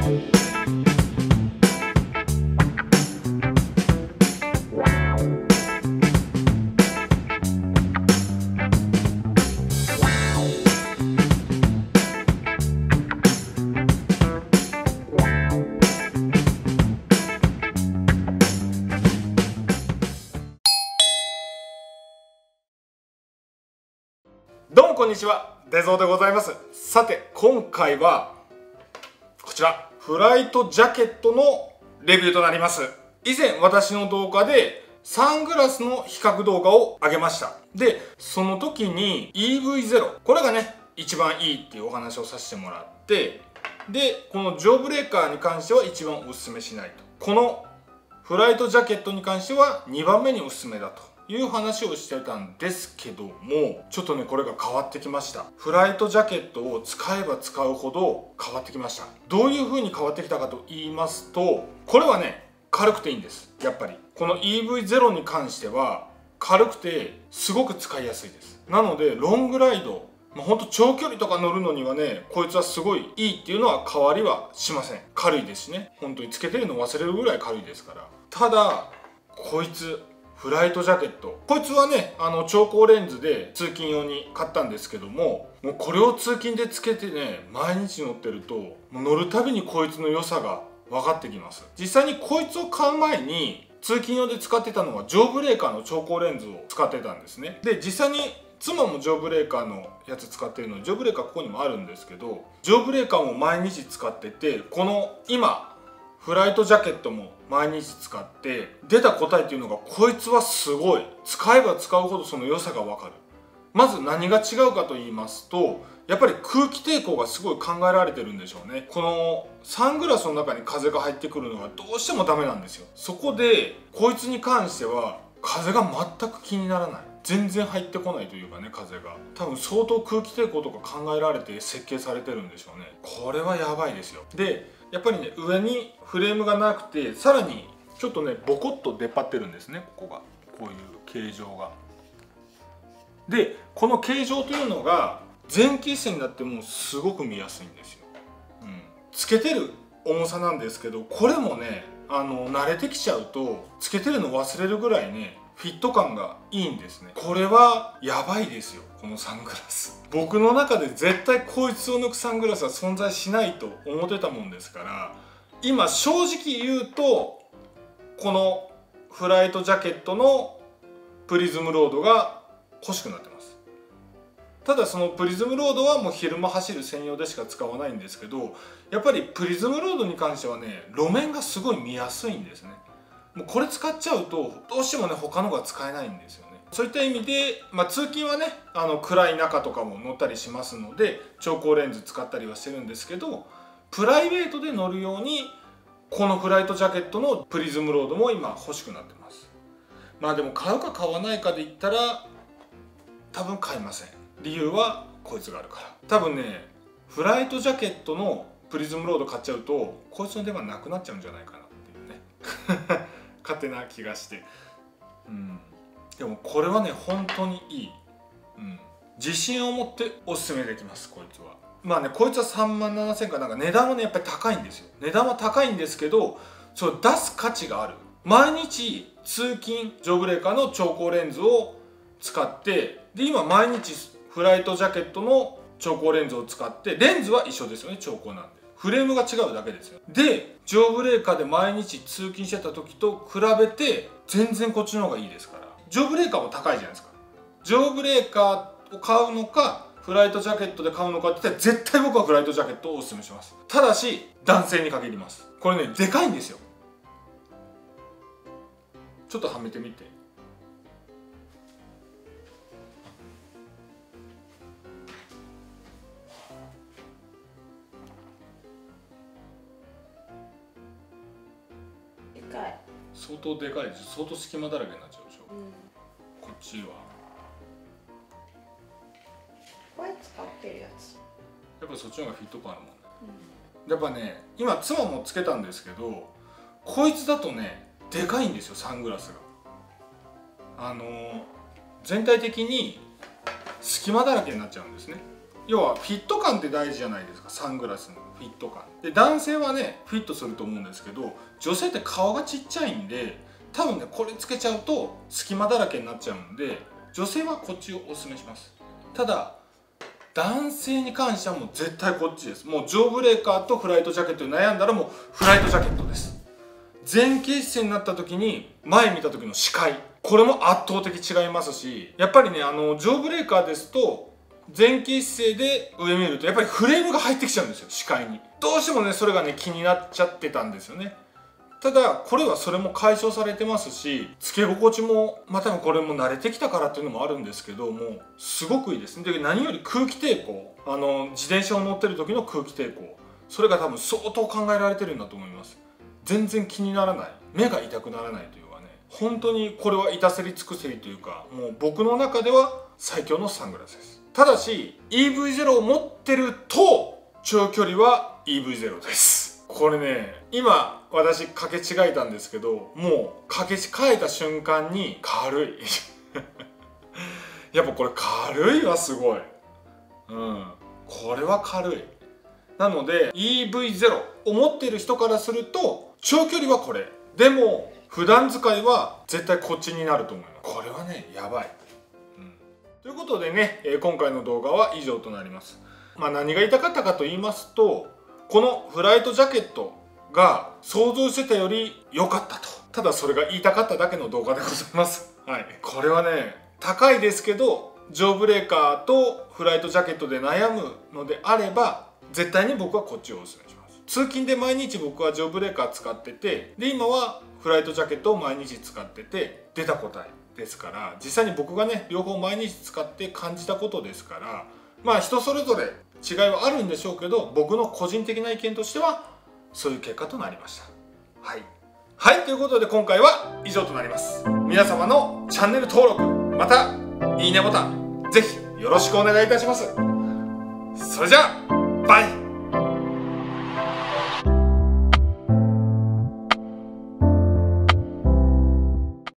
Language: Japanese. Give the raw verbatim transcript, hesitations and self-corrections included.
どうもこんにちは、デゾーでございます。さて今回はこちらフライトジャケットのレビューとなります。以前私の動画でサングラスの比較動画を上げました。でその時に イーブイゼロ これがね一番いいっていうお話をさせてもらって、でこのジョーブレーカーに関しては一番おすすめしないと、このフライトジャケットに関してはにばんめにおすすめだという話をしてたんですけども、ちょっとねこれが変わってきました。フライトジャケットを使えば使うほど変わってきました。どういう風に変わってきたかと言いますと、これはね軽くていいんです。やっぱりこの イーブイゼロ に関しては軽くてすごく使いやすいです。なのでロングライド、まあ、ほんと長距離とか乗るのにはねこいつはすごいいいっていうのは変わりはしません。軽いですしね、本当につけてるの忘れるぐらい軽いですから。ただこいつフライトジャケット、こいつはねあの超光レンズで通勤用に買ったんですけども、もうこれを通勤でつけてね毎日乗ってると、もう乗るたびにこいつの良さが分かってきます。実際にこいつを買う前に通勤用で使ってたのはジョーブレーカーの超光レンズを使ってたんですね。で実際に妻もジョーブレーカーのやつ使ってるので、ジョーブレーカーここにもあるんですけど、ジョーブレーカーも毎日使ってて、この今フライトジャケットも毎日使って出た答えっていうのが、こいつはすごい使えば使うほどその良さが分かる。まず何が違うかと言いますと、やっぱり空気抵抗がすごい考えられてるんでしょうね。このサングラスの中に風が入ってくるのがどうしてもダメなんですよ。そこでこいつに関しては風が全く気にならない、全然入ってこないというかね、風が多分相当空気抵抗とか考えられて設計されてるんでしょうね。これはやばいですよ。でやっぱりね上にフレームがなくて、さらにちょっとねボコッと出っ張ってるんですね、ここがこういう形状が。でこの形状というのが前期線になってもすごく見やすいんですよ。うん、つけてる重さなんですけど、これもねあの慣れてきちゃうとつけてるの忘れるぐらいねフィット感がいいんですね。これはやばいですよ、このサングラス。僕の中で絶対こいつを抜くサングラスは存在しないと思ってたもんですから、今正直言うとこのフライトジャケットのプリズムロードが欲しくなってます。ただそのプリズムロードはもう昼間走る専用でしか使わないんですけど、やっぱりプリズムロードに関してはね路面がすごい見やすいんですね。もうこれ使っちゃうとどうしてもね他のが使えないんですよね。そういった意味で、まあ、通勤はねあの暗い中とかも乗ったりしますので超光レンズ使ったりはしてるんですけど、プライベートで乗るようにこのフライトジャケットのプリズムロードも今欲しくなってます。まあでも買うか買わないかで言ったら多分買いません。理由はこいつがあるから。多分ねフライトジャケットのプリズムロード買っちゃうとこいつの出番なくなっちゃうんじゃないかなっていうね勝手な気がして、うん、でもこれはね本当にいい、うん、自信を持っておすすめできます。こいつはまあねこいつはさんまんななせんえんかなんか値段はねやっぱり高いんですよ。値段は高いんですけど、それ出す価値がある。毎日通勤ジョーブレーカーの超光レンズを使って、で今毎日フライトジャケットの超光レンズを使って、レンズは一緒ですよね、超光なんでフレームが違うだけですよ。でジョーブレーカーで毎日通勤してた時と比べて全然こっちの方がいいですから。ジョーブレーカーも高いじゃないですか。ジョーブレーカーを買うのかフライトジャケットで買うのかって言ったら絶対僕はフライトジャケットをおすすめします。ただし男性に限ります。これねでかいんですよ。ちょっとはめてみて。 でかい。 相当でかいです。相当隙間だらけになっちゃうでしょ、うん、こっちはこれ使ってるやつやっぱそっちの方がフィット感あるもんね、うん、やっぱね今妻もつけたんですけど、こいつだとねでかいんですよ、サングラスが。あのー、全体的に隙間だらけになっちゃうんですね。 要はフィット感って大事じゃないですか。サングラスのフィット感で、男性はねフィットすると思うんですけど、女性って顔がちっちゃいんで多分ねこれつけちゃうと隙間だらけになっちゃうんで、女性はこっちをおすすめします。ただ男性に関してはもう絶対こっちです。もうジョーブレーカーとフライトジャケットに悩んだらもうフライトジャケットです。前傾姿勢になった時に前見た時の視界、これも圧倒的違いますし、やっぱりねあのジョーブレーカーですと前傾姿勢で上見るとやっぱりフレームが入ってきちゃうんですよ、視界に。どうしてもねそれがね気になっちゃってたんですよね。ただこれはそれも解消されてますし、つけ心地もまたこれも慣れてきたからっていうのもあるんですけども、すごくいいですね。で何より空気抵抗、あの自転車を乗ってる時の空気抵抗、それが多分相当考えられてるんだと思います。全然気にならない、目が痛くならないというかね、本当にこれは至せり尽くせりというか、もう僕の中では最強のサングラスです。ただし イーブイゼロ を持ってると長距離は イーブイゼロ です。これね今私かけ違えたんですけど、もうかけ替えた瞬間に軽いやっぱこれ軽いわ、すごい。うんこれは軽い。なので イーブイゼロ を持っている人からすると長距離はこれでも普段使いは絶対こっちになると思います。これはねやばい、うん、ということでね、えー、今回の動画は以上となります。まあ何が言いたかったかと言いますと、このフライトジャケットが想像してたより良かったと、ただそれが言いたかっただけの動画でございます。はい、これはね高いですけどジョーブレーカーとフライトジャケットで悩むのであれば絶対に僕はこっちをお勧めします。通勤で毎日僕はジョーブレーカー使ってて、で今はフライトジャケットを毎日使ってて出た答えですから、実際に僕がね両方毎日使って感じたことですから、まあ人それぞれ違いはあるんでしょうけど、僕の個人的な意見としてはそういう結果となりました。はい、はい、ということで今回は以上となります。皆様のチャンネル登録またいいねボタンぜひよろしくお願いいたします。それじゃあバイ。